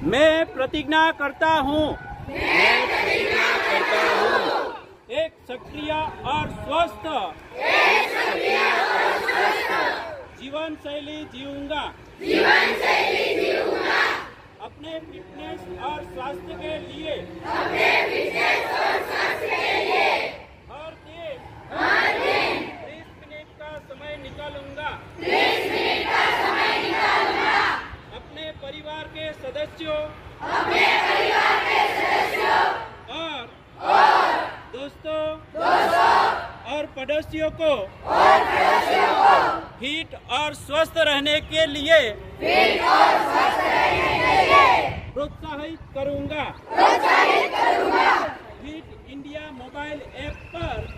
मैं प्रतिज्ञा करता हूँ एक सक्रिय और स्वस्थ जीवन शैली जीऊंगा। अपने फिटनेस और स्वास्थ्य के लिए हर दिन 30 मिनट का समय निकालूंगा। अपने परिवार के सदस्यों और दोस्तों और पड़ोसियों को फिट और स्वस्थ रहने के लिए प्रोत्साहित करूंगा। फिट इंडिया मोबाइल ऐप पर